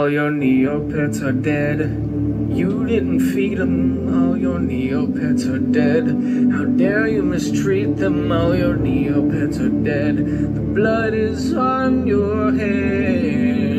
your Neopets are dead. You didn't feed them, all your Neopets are dead. How dare you mistreat them, all your Neopets are dead. The blood is on your head.